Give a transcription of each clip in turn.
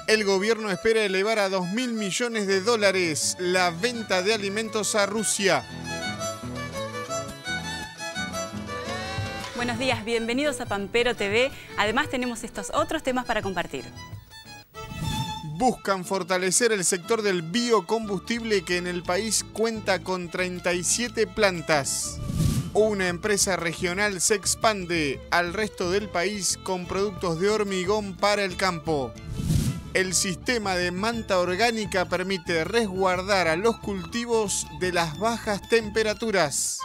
El gobierno espera elevar a 2.000 millones de dólares la venta de alimentos a Rusia. Buenos días, bienvenidos a Pampero TV. Además tenemos estos otros temas para compartir. Buscan fortalecer el sector del biocombustible que en el país cuenta con 37 plantas. Una empresa regional se expande al resto del país con productos de hormigón para el campo. El sistema de manta orgánica permite resguardar a los cultivos de las bajas temperaturas.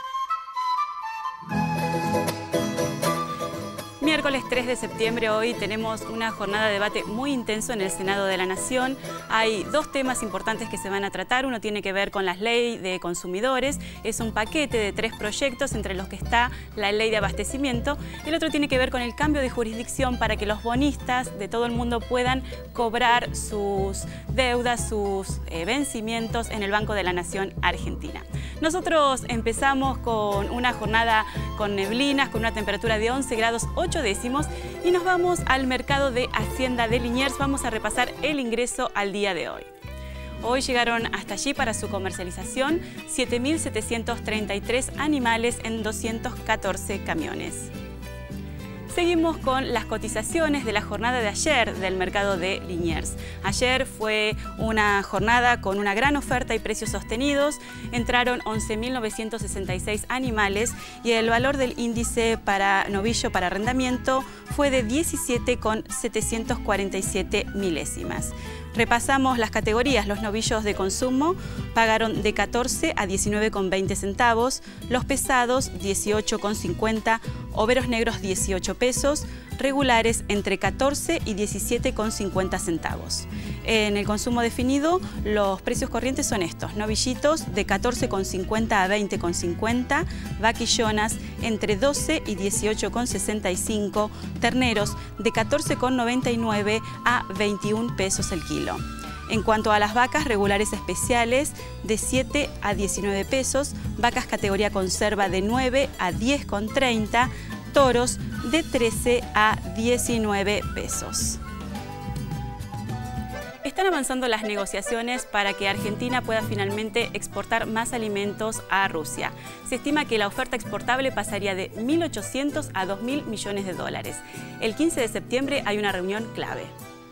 Miércoles 3 de septiembre, hoy tenemos una jornada de debate muy intenso en el Senado de la Nación. Hay dos temas importantes que se van a tratar. Uno tiene que ver con la ley de consumidores. Es un paquete de 3 proyectos, entre los que está la ley de abastecimiento. El otro tiene que ver con el cambio de jurisdicción para que los bonistas de todo el mundo puedan cobrar sus deudas, sus vencimientos en el Banco de la Nación Argentina. Nosotros empezamos con una jornada con neblinas, con una temperatura de 11 grados 8 décimos y nos vamos al mercado de Hacienda de Liniers. Vamos a repasar el ingreso al día de hoy. Hoy llegaron hasta allí para su comercialización 7.733 animales en 214 camiones. Seguimos con las cotizaciones de la jornada de ayer del mercado de Liniers. Ayer fue una jornada con una gran oferta y precios sostenidos. Entraron 11.966 animales y el valor del índice para novillo para arrendamiento fue de 17,747 milésimas. Repasamos las categorías. Los novillos de consumo pagaron de 14 a 19,20 centavos, los pesados 18,50, overos negros 18 pesos, regulares entre 14 y 17,50 centavos. En el consumo definido, los precios corrientes son estos: novillitos de 14,50 a 20,50, vaquillonas entre 12 y 18,65, terneros de 14,99 a 21 pesos el kilo. En cuanto a las vacas regulares especiales, de 7 a 19 pesos, vacas categoría conserva de 9 a 10,30, toros de 13 a 19 pesos. Están avanzando las negociaciones para que Argentina pueda finalmente exportar más alimentos a Rusia. Se estima que la oferta exportable pasaría de 1.800 a 2.000 millones de dólares. El 15 de septiembre hay una reunión clave.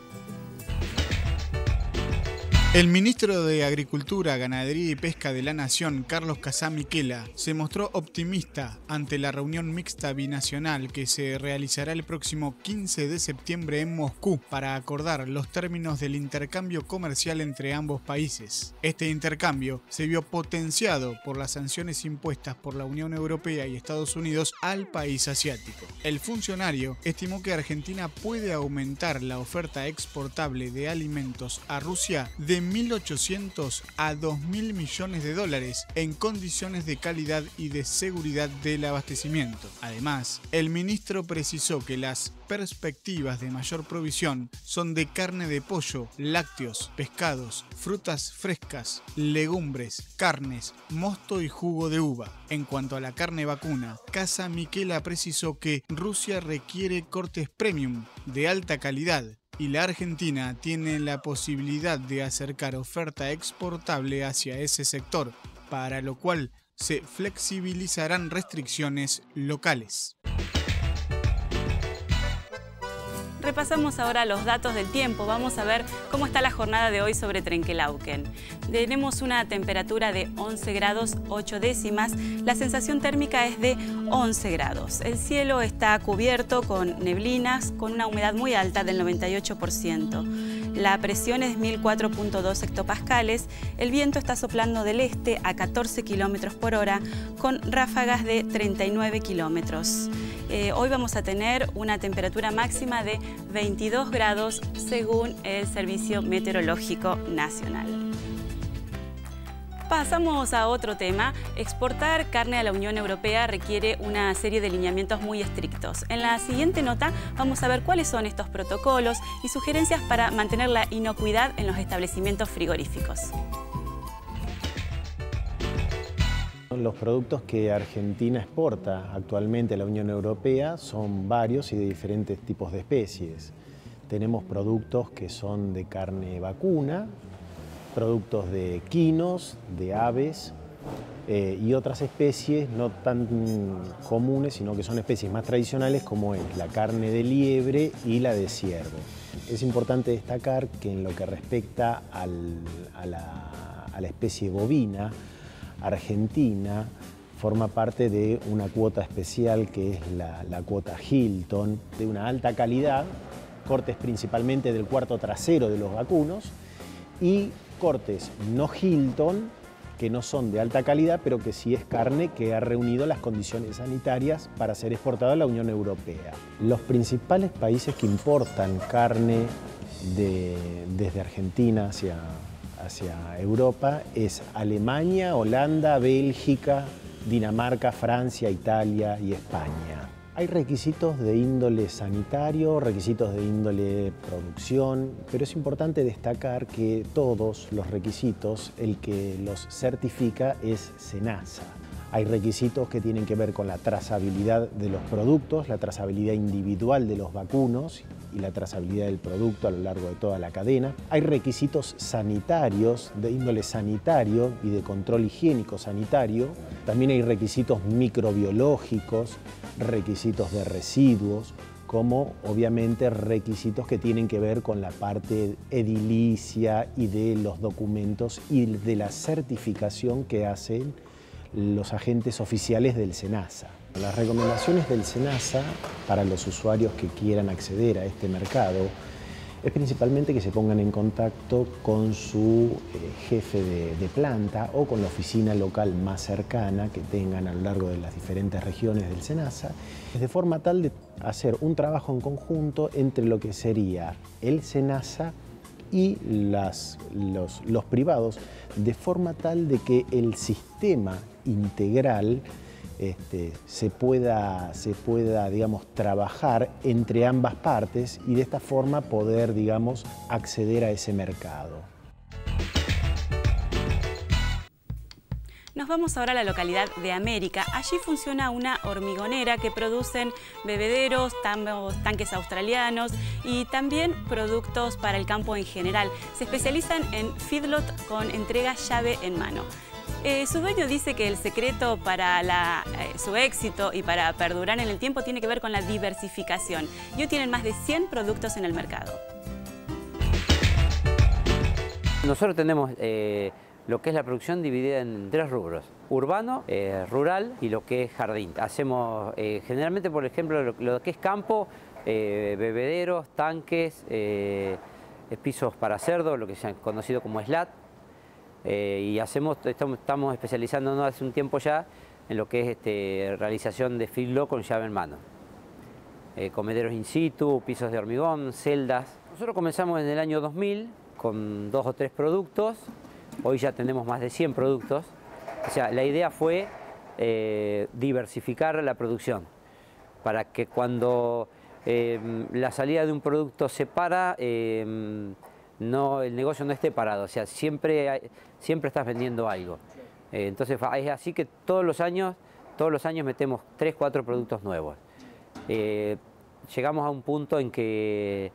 El ministro de Agricultura, Ganadería y Pesca de la Nación, Carlos Casá Miquela, se mostró optimista ante la reunión mixta binacional que se realizará el próximo 15 de septiembre en Moscú para acordar los términos del intercambio comercial entre ambos países. Este intercambio se vio potenciado por las sanciones impuestas por la Unión Europea y Estados Unidos al país asiático. El funcionario estimó que Argentina puede aumentar la oferta exportable de alimentos a Rusia de 1.800 a 2.000 millones de dólares en condiciones de calidad y de seguridad del abastecimiento. Además, el ministro precisó que las perspectivas de mayor provisión son de carne de pollo, lácteos, pescados, frutas frescas, legumbres, carnes, mosto y jugo de uva. En cuanto a la carne vacuna, Casá Miquela precisó que Rusia requiere cortes premium de alta calidad y la Argentina tiene la posibilidad de acercar oferta exportable hacia ese sector, para lo cual se flexibilizarán restricciones locales. Repasamos ahora los datos del tiempo. Vamos a ver cómo está la jornada de hoy sobre Trenquelauquen. Tenemos una temperatura de 11 grados 8 décimas. La sensación térmica es de 11 grados. El cielo está cubierto con neblinas, con una humedad muy alta del 98%. La presión es 1004.2 hectopascales. El viento está soplando del este a 14 kilómetros por hora, con ráfagas de 39 kilómetros. Hoy vamos a tener una temperatura máxima de 22 grados según el Servicio Meteorológico Nacional. Pasamos a otro tema. Exportar carne a la Unión Europea requiere una serie de lineamientos muy estrictos. En la siguiente nota vamos a ver cuáles son estos protocolos y sugerencias para mantener la inocuidad en los establecimientos frigoríficos. Los productos que Argentina exporta actualmente a la Unión Europea son varios y de diferentes tipos de especies. Tenemos productos que son de carne vacuna, productos de equinos, de aves y otras especies no tan comunes, sino que son especies más tradicionales como es la carne de liebre y la de ciervo. Es importante destacar que en lo que respecta a la especie bovina, Argentina forma parte de una cuota especial que es la cuota Hilton, de una alta calidad, cortes principalmente del cuarto trasero de los vacunos y cortes no Hilton, que no son de alta calidad, pero que sí es carne que ha reunido las condiciones sanitarias para ser exportada a la Unión Europea. Los principales países que importan carne desde Argentina hacia Europa es Alemania, Holanda, Bélgica, Dinamarca, Francia, Italia y España. Hay requisitos de índole sanitario, requisitos de índole producción, pero es importante destacar que todos los requisitos, el que los certifica es SENASA. Hay requisitos que tienen que ver con la trazabilidad de los productos, la trazabilidad individual de los vacunos y la trazabilidad del producto a lo largo de toda la cadena. Hay requisitos sanitarios, de índole sanitario y de control higiénico sanitario. También hay requisitos microbiológicos, requisitos de residuos, como obviamente requisitos que tienen que ver con la parte edilicia y de los documentos y de la certificación que hacen los agentes oficiales del SENASA. Las recomendaciones del SENASA para los usuarios que quieran acceder a este mercado es principalmente que se pongan en contacto con su jefe de planta o con la oficina local más cercana que tengan a lo largo de las diferentes regiones del SENASA, de forma tal de hacer un trabajo en conjunto entre lo que sería el SENASA y los privados, de forma tal de que el sistema integral se pueda, digamos, trabajar entre ambas partes y de esta forma poder, digamos, acceder a ese mercado. Nos vamos ahora a la localidad de América. Allí funciona una hormigonera que producen bebederos, tanques australianos y también productos para el campo en general. Se especializan en feedlot con entrega llave en mano. Su dueño dice que el secreto para su éxito y para perdurar en el tiempo tiene que ver con la diversificación. Y hoy tienen más de 100 productos en el mercado. Nosotros tenemos lo que es la producción dividida en 3 rubros: urbano, rural y lo que es jardín. Hacemos generalmente, por ejemplo, lo que es campo, bebederos, tanques, pisos para cerdo, lo que se ha conocido como slat. Y estamos especializándonos hace un tiempo ya en lo que es realización de feedlot con llave en mano. Comederos in situ, pisos de hormigón, celdas. Nosotros comenzamos en el año 2000 con 2 o 3 productos. Hoy ya tenemos más de 100 productos. O sea, la idea fue diversificar la producción para que cuando la salida de un producto se para, el negocio no esté parado. O sea, siempre estás vendiendo algo. Entonces es así que todos los años metemos 3 o 4 productos nuevos. Llegamos a un punto en que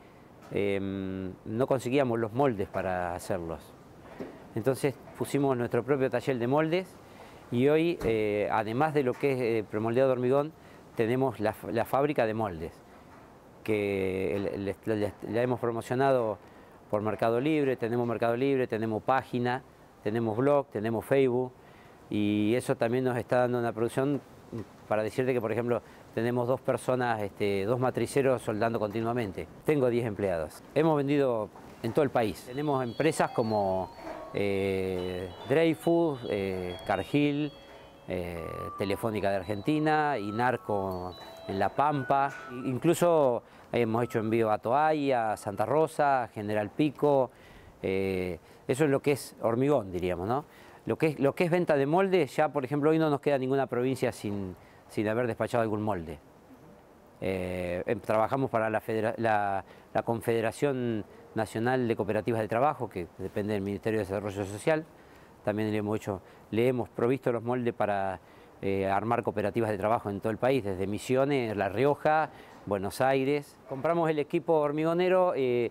no conseguíamos los moldes para hacerlos. Entonces pusimos nuestro propio taller de moldes y hoy, además de lo que es premoldeado de hormigón, tenemos la fábrica de moldes, que la hemos promocionado por Mercado Libre, tenemos página, tenemos blog, tenemos Facebook, y eso también nos está dando una producción para decirte que, por ejemplo, tenemos 2 personas, 2 matriceros soldando continuamente. Tengo 10 empleados. Hemos vendido en todo el país. Tenemos empresas como Dreyfus, Cargill, Telefónica de Argentina, Inarco en La Pampa. Incluso hemos hecho envío a Toalla, a Santa Rosa, General Pico. Eso es lo que es hormigón, diríamos, ¿no? Lo que es venta de molde, ya por ejemplo hoy no nos queda ninguna provincia sin haber despachado algún molde. Trabajamos para la Confederación Nacional de Cooperativas de Trabajo, que depende del Ministerio de Desarrollo Social. También le hemos provisto los moldes para armar cooperativas de trabajo en todo el país, desde Misiones, La Rioja, Buenos Aires. Compramos el equipo hormigonero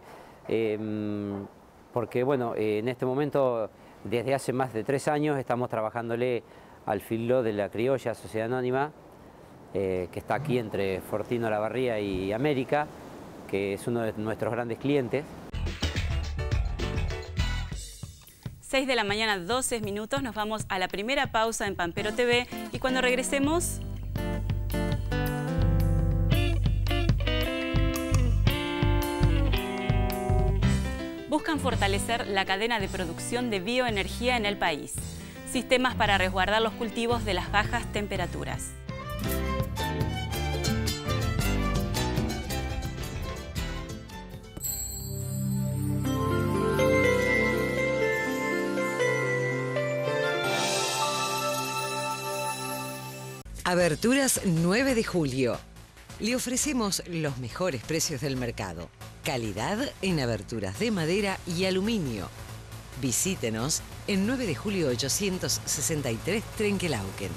porque, bueno, en este momento, desde hace más de 3 años, estamos trabajándole al filo de la Criolla Sociedad Anónima, que está aquí entre Fortino Olavarría y América, que es uno de nuestros grandes clientes. 6 de la mañana, 12 minutos, nos vamos a la primera pausa en Pampero TV y cuando regresemos... Buscan fortalecer la cadena de producción de bioenergía en el país. Sistemas para resguardar los cultivos de las bajas temperaturas. Aberturas 9 de julio. Le ofrecemos los mejores precios del mercado. Calidad en aberturas de madera y aluminio. Visítenos en 9 de julio 863 Trenquelauquen.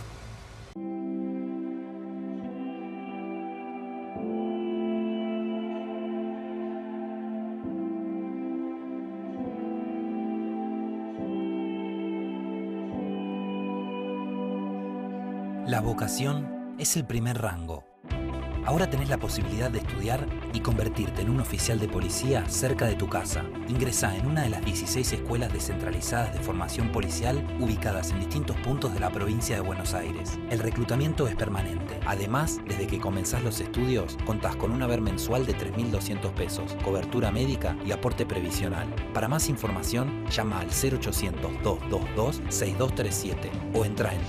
La vocación es el primer rango. Ahora tenés la posibilidad de estudiar y convertirte en un oficial de policía cerca de tu casa. Ingresá en una de las 16 escuelas descentralizadas de formación policial ubicadas en distintos puntos de la provincia de Buenos Aires. El reclutamiento es permanente. Además, desde que comenzás los estudios, contás con un haber mensual de 3.200 pesos, cobertura médica y aporte previsional. Para más información, llama al 0800-222-6237 o entra en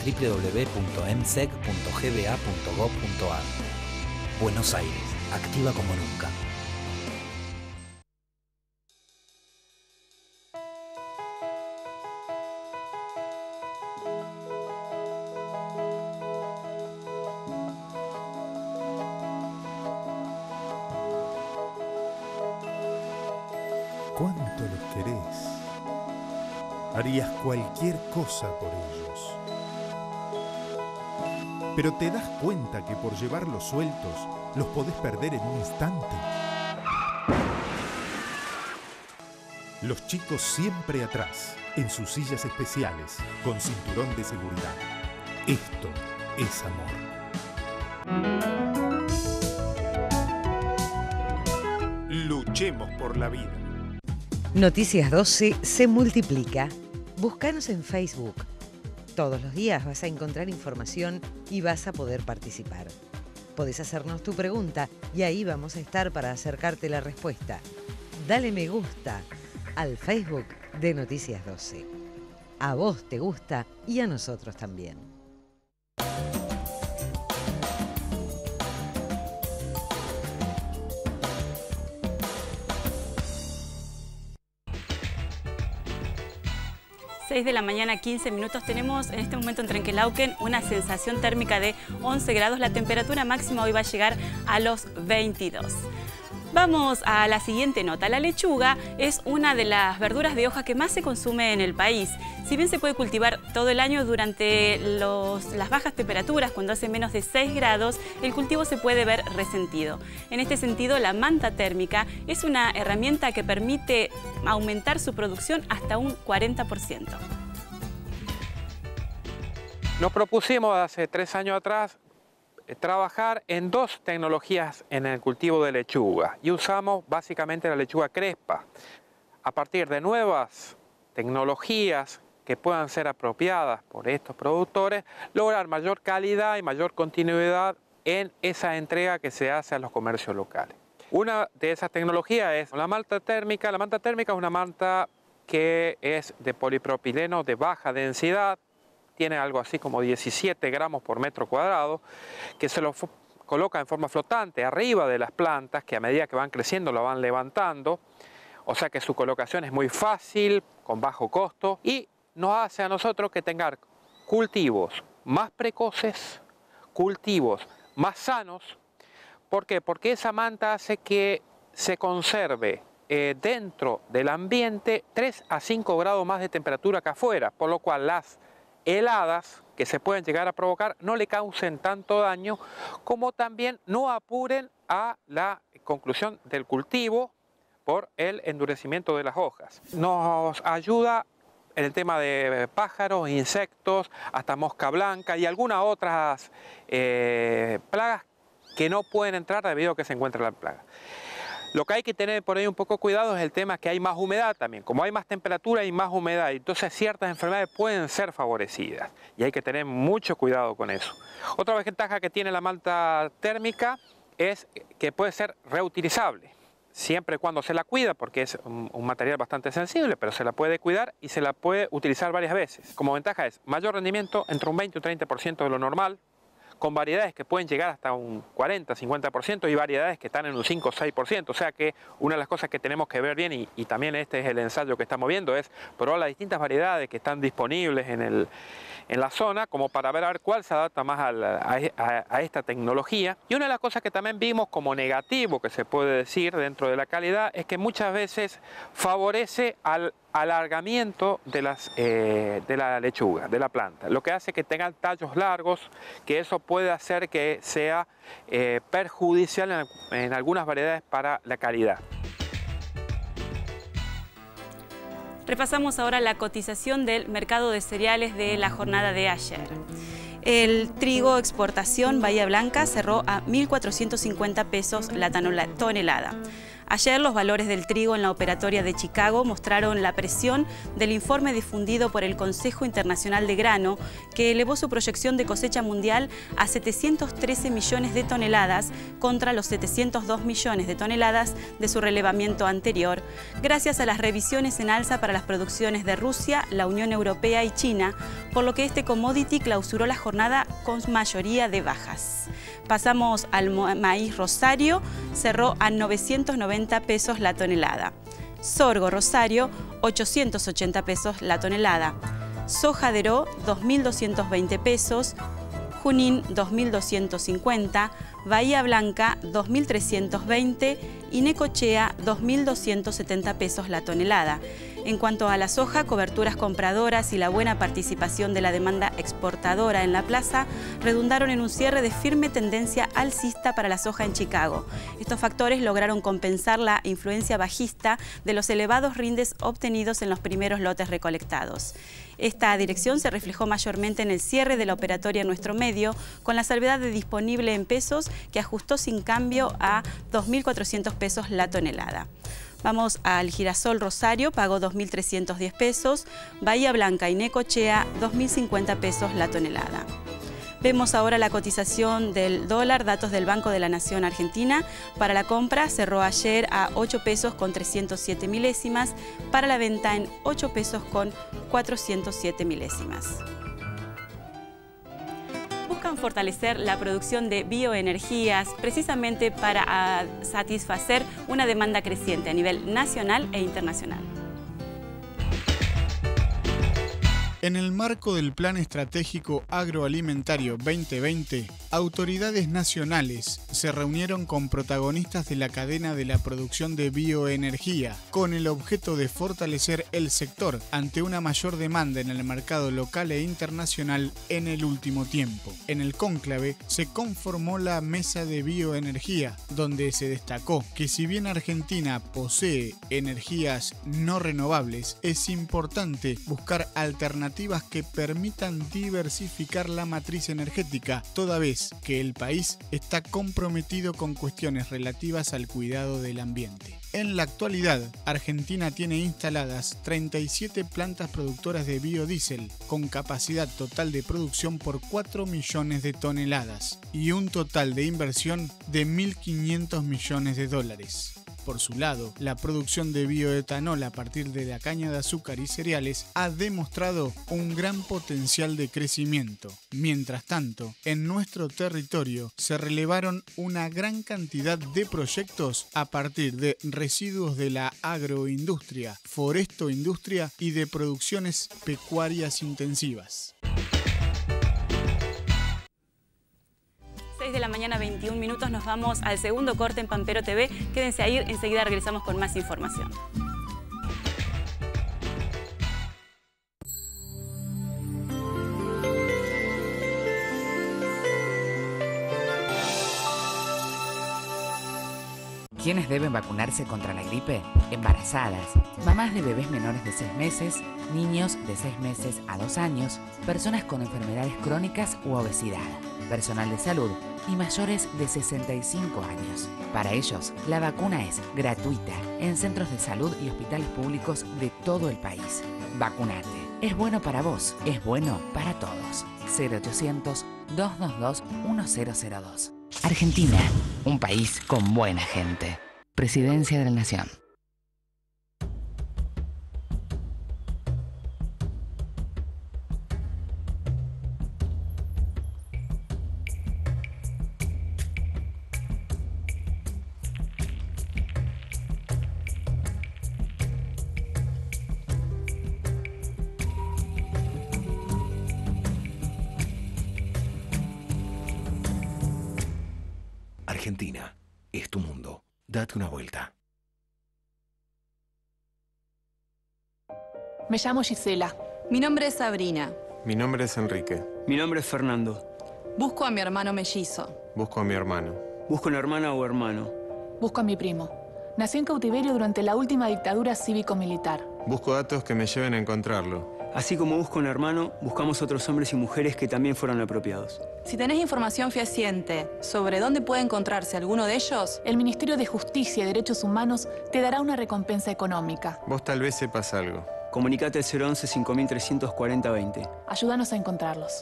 www.msec.gba.gov.ar. Buenos Aires, activa como nunca. ¿Cuánto los querés? Harías cualquier cosa por ellos. Pero te das cuenta que por llevarlos sueltos los podés perder en un instante. Los chicos siempre atrás, en sus sillas especiales, con cinturón de seguridad. Esto es amor. Luchemos por la vida. Noticias 12 se multiplica. Búscanos en Facebook. Todos los días vas a encontrar información y vas a poder participar. Podés hacernos tu pregunta y ahí vamos a estar para acercarte la respuesta. Dale me gusta al Facebook de Noticias 12. A vos te gusta y a nosotros también. De la mañana, 15 minutos. Tenemos en este momento en Trenquelauquen una sensación térmica de 11 grados. La temperatura máxima hoy va a llegar a los 22. Vamos a la siguiente nota. La lechuga es una de las verduras de hoja que más se consume en el país. Si bien se puede cultivar todo el año durante las bajas temperaturas, cuando hace menos de 6 grados, el cultivo se puede ver resentido. En este sentido, la manta térmica es una herramienta que permite aumentar su producción hasta un 40%. Nos propusimos hace 3 años atrás trabajar en 2 tecnologías en el cultivo de lechuga y usamos básicamente la lechuga crespa. A partir de nuevas tecnologías que puedan ser apropiadas por estos productores, lograr mayor calidad y mayor continuidad en esa entrega que se hace a los comercios locales. Una de esas tecnologías es la manta térmica. La manta térmica es una manta que es de polipropileno de baja densidad, tiene algo así como 17 gramos por metro cuadrado, que se lo coloca en forma flotante arriba de las plantas, que a medida que van creciendo lo van levantando, o sea que su colocación es muy fácil, con bajo costo, y nos hace a nosotros que tengan cultivos más precoces, cultivos más sanos. ¿Por qué? Porque esa manta hace que se conserve dentro del ambiente 3 a 5 grados más de temperatura que afuera, por lo cual las heladas que se pueden llegar a provocar no le causen tanto daño, como también no apuren a la conclusión del cultivo por el endurecimiento de las hojas. Nos ayuda en el tema de pájaros, insectos, hasta mosca blanca y algunas otras plagas que no pueden entrar debido a que se encuentra la plaga. Lo que hay que tener por ahí un poco cuidado es el tema que hay más humedad también. Como hay más temperatura y más humedad, entonces ciertas enfermedades pueden ser favorecidas y hay que tener mucho cuidado con eso. Otra ventaja que tiene la manta térmica es que puede ser reutilizable, siempre y cuando se la cuida, porque es un material bastante sensible, pero se la puede cuidar y se la puede utilizar varias veces. Como ventaja es mayor rendimiento, entre un 20 y un 30% de lo normal, con variedades que pueden llegar hasta un 40-50% y variedades que están en un 5 o 6%. O sea que una de las cosas que tenemos que ver bien, y también este es el ensayo que estamos viendo, es probar las distintas variedades que están disponibles en la zona, como para ver cuál se adapta más a esta tecnología. Y una de las cosas que también vimos como negativo, que se puede decir dentro de la calidad, es que muchas veces favorece al alargamiento de la lechuga, de la planta, lo que hace que tengan tallos largos, que eso puede hacer que sea perjudicial en algunas variedades para la calidad. Repasamos ahora la cotización del mercado de cereales de la jornada de ayer. El trigo exportación Bahía Blanca cerró a 1.450 pesos la tonelada. Ayer los valores del trigo en la operatoria de Chicago mostraron la presión del informe difundido por el Consejo Internacional de Grano, que elevó su proyección de cosecha mundial a 713 millones de toneladas contra los 702 millones de toneladas de su relevamiento anterior, gracias a las revisiones en alza para las producciones de Rusia, la Unión Europea y China, por lo que este commodity clausuró la jornada con mayoría de bajas. Pasamos al maíz Rosario, cerró a 990 pesos la tonelada. Sorgo Rosario, 880 pesos la tonelada. Soja Deró, 2.220 pesos. Junín, 2.250. Bahía Blanca, 2.320. Y Necochea, 2.270 pesos la tonelada. En cuanto a la soja, coberturas compradoras y la buena participación de la demanda exportadora en la plaza redundaron en un cierre de firme tendencia alcista para la soja en Chicago. Estos factores lograron compensar la influencia bajista de los elevados rindes obtenidos en los primeros lotes recolectados. Esta dirección se reflejó mayormente en el cierre de la operatoria en nuestro medio, con la salvedad de disponible en pesos, que ajustó sin cambio a 2.400 pesos la tonelada. Vamos al girasol Rosario, pagó 2.310 pesos, Bahía Blanca y Necochea, 2.050 pesos la tonelada. Vemos ahora la cotización del dólar, datos del Banco de la Nación Argentina. Para la compra cerró ayer a 8 pesos con 307 milésimas, para la venta en 8 pesos con 407 milésimas. Buscan fortalecer la producción de bioenergías precisamente para satisfacer una demanda creciente a nivel nacional e internacional. En el marco del Plan Estratégico Agroalimentario 2020, autoridades nacionales se reunieron con protagonistas de la cadena de la producción de bioenergía, con el objeto de fortalecer el sector ante una mayor demanda en el mercado local e internacional en el último tiempo. En el cónclave se conformó la Mesa de Bioenergía, donde se destacó que si bien Argentina posee energías no renovables, es importante buscar alternativas que permitan diversificar la matriz energética, toda vez que el país está comprometido con cuestiones relativas al cuidado del ambiente. En la actualidad, Argentina tiene instaladas 37 plantas productoras de biodiesel, con capacidad total de producción por 4 millones de toneladas y un total de inversión de 1.500 millones de dólares. Por su lado, la producción de bioetanol a partir de la caña de azúcar y cereales ha demostrado un gran potencial de crecimiento. Mientras tanto, en nuestro territorio se relevaron una gran cantidad de proyectos a partir de residuos de la agroindustria, forestoindustria y de producciones pecuarias intensivas. 6 de la mañana, 21 minutos, nos vamos al segundo corte en Pampero TV. Quédense ahí, enseguida regresamos con más información. ¿Quiénes deben vacunarse contra la gripe? Embarazadas, mamás de bebés menores de 6 meses, niños de 6 meses a 2 años, personas con enfermedades crónicas u obesidad, personal de salud y mayores de 65 años. Para ellos, la vacuna es gratuita en centros de salud y hospitales públicos de todo el país. Vacunate. Es bueno para vos, es bueno para todos. 0800-222-1002. Argentina, un país con buena gente. Presidencia de la Nación. Argentina, es tu mundo. Date una vuelta. Me llamo Gisela. Mi nombre es Sabrina. Mi nombre es Enrique. Mi nombre es Fernando. Busco a mi hermano mellizo. Busco a mi hermano. Busco una hermana o hermano. Busco a mi primo. Nació en cautiverio durante la última dictadura cívico-militar. Busco datos que me lleven a encontrarlo. Así como busco un hermano, buscamos otros hombres y mujeres que también fueron apropiados. Si tenés información fehaciente sobre dónde puede encontrarse alguno de ellos, el Ministerio de Justicia y Derechos Humanos te dará una recompensa económica. Vos tal vez sepas algo. Comunicate al 011 5340 20. Ayúdanos a encontrarlos.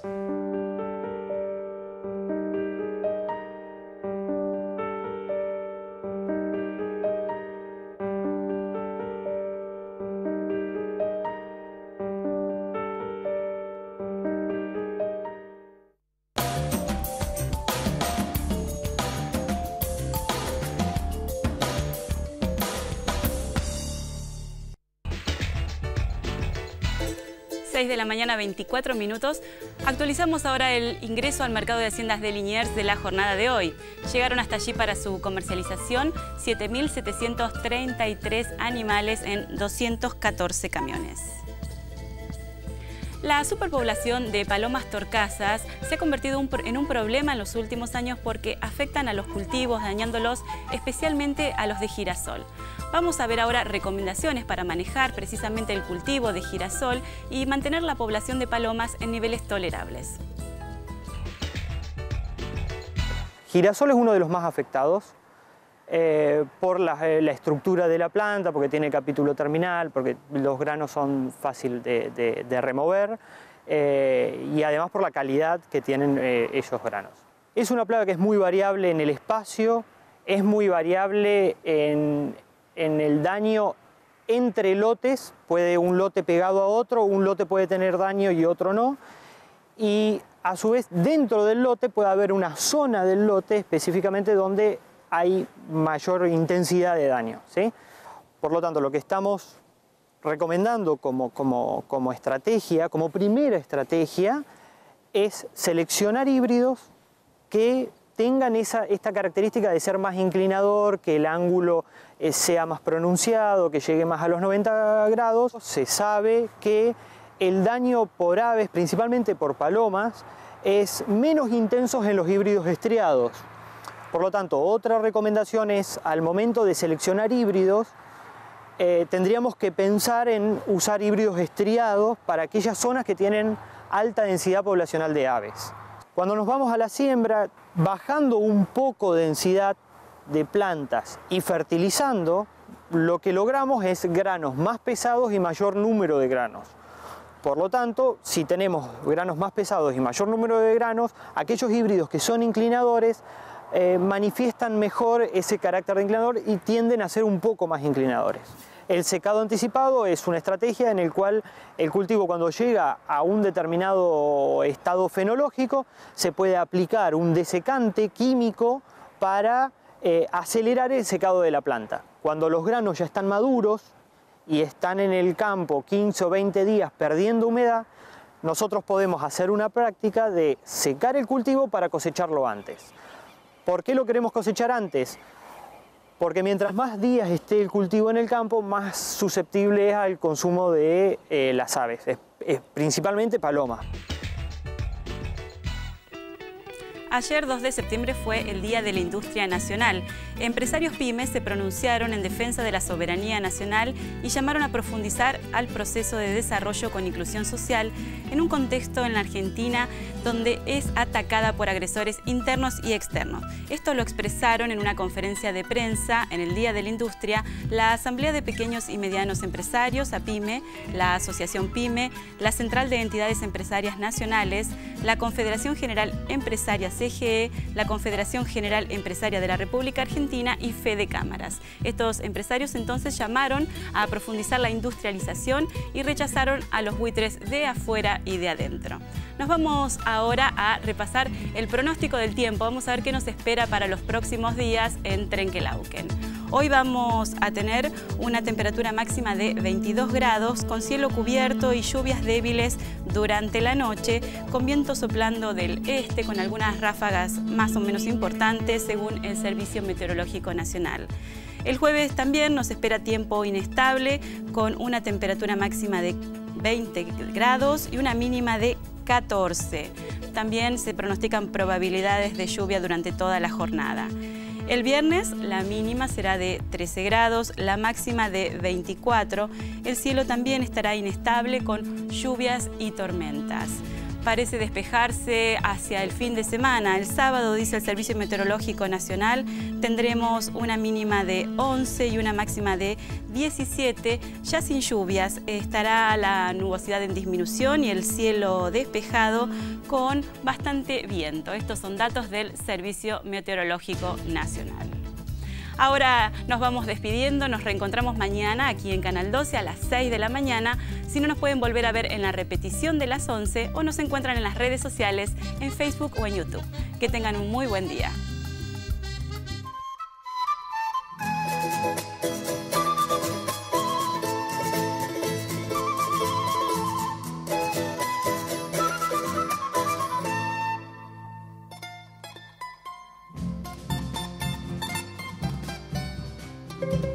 De la mañana, 24 minutos. Actualizamos ahora el ingreso al mercado de haciendas de Liniers de la jornada de hoy. Llegaron hasta allí para su comercialización 7.733 animales en 214 camiones. La superpoblación de palomas torcasas se ha convertido en un problema en los últimos años porque afectan a los cultivos, dañándolos especialmente a los de girasol. Vamos a ver ahora recomendaciones para manejar precisamente el cultivo de girasol y mantener la población de palomas en niveles tolerables. Girasol es uno de los más afectados por la estructura de la planta, porque tiene capítulo terminal, porque los granos son fáciles de remover y además por la calidad que tienen esos granos. Es una plaga que es muy variable en el espacio, es muy variable en el daño entre lotes, puede un lote pegado a otro, un lote puede tener daño y otro no, y a su vez dentro del lote puede haber una zona del lote específicamente donde hay mayor intensidad de daño, ¿sí? Por lo tanto, lo que estamos recomendando como estrategia, como primera estrategia, es seleccionar híbridos que tengan esta característica de ser más inclinador, que el ángulo sea más pronunciado, que llegue más a los 90 grados. Se sabe que el daño por aves, principalmente por palomas, es menos intenso en los híbridos estriados. Por lo tanto, otra recomendación es, al momento de seleccionar híbridos, tendríamos que pensar en usar híbridos estriados para aquellas zonas que tienen alta densidad poblacional de aves. Cuando nos vamos a la siembra, bajando un poco de densidad de plantas y fertilizando, lo que logramos es granos más pesados y mayor número de granos. Por lo tanto, si tenemos granos más pesados y mayor número de granos, aquellos híbridos que son inclinadores manifiestan mejor ese carácter de inclinador y tienden a ser un poco más inclinadores. El secado anticipado es una estrategia en la cual el cultivo, cuando llega a un determinado estado fenológico, se puede aplicar un desecante químico para acelerar el secado de la planta. Cuando los granos ya están maduros y están en el campo 15 o 20 días perdiendo humedad, nosotros podemos hacer una práctica de secar el cultivo para cosecharlo antes. ¿Por qué lo queremos cosechar antes? Porque mientras más días esté el cultivo en el campo, más susceptible es al consumo de las aves, principalmente palomas. Ayer, 2 de septiembre, fue el Día de la Industria Nacional. Empresarios pymes se pronunciaron en defensa de la soberanía nacional y llamaron a profundizar al proceso de desarrollo con inclusión social en un contexto en la Argentina donde es atacada por agresores internos y externos. Esto lo expresaron en una conferencia de prensa en el Día de la Industria la Asamblea de Pequeños y Medianos Empresarios, APYME, la Asociación PYME, la Central de Entidades Empresarias Nacionales, la Confederación General Empresaria CGE, la Confederación General Empresaria de la República Argentina y Fede Cámaras. Estos empresarios entonces llamaron a profundizar la industrialización y rechazaron a los buitres de afuera y de adentro. Nos vamos ahora a repasar el pronóstico del tiempo. Vamos a ver qué nos espera para los próximos días en Trenquelauquen. Hoy vamos a tener una temperatura máxima de 22 grados, con cielo cubierto y lluvias débiles durante la noche, con viento soplando del este, con algunas ráfagas más o menos importantes, según el Servicio Meteorológico Nacional. El jueves también nos espera tiempo inestable, con una temperatura máxima de 20 grados y una mínima de 14. También se pronostican probabilidades de lluvia durante toda la jornada. El viernes la mínima será de 13 grados, la máxima de 24. El cielo también estará inestable con lluvias y tormentas. Parece despejarse hacia el fin de semana. El sábado, dice el Servicio Meteorológico Nacional, tendremos una mínima de 11 y una máxima de 17, ya sin lluvias. Estará la nubosidad en disminución y el cielo despejado con bastante viento. Estos son datos del Servicio Meteorológico Nacional. Ahora nos vamos despidiendo, nos reencontramos mañana aquí en Canal 12 a las 6 de la mañana. Si no, nos pueden volver a ver en la repetición de las 11 o nos encuentran en las redes sociales, en Facebook o en YouTube. Que tengan un muy buen día. Thank you.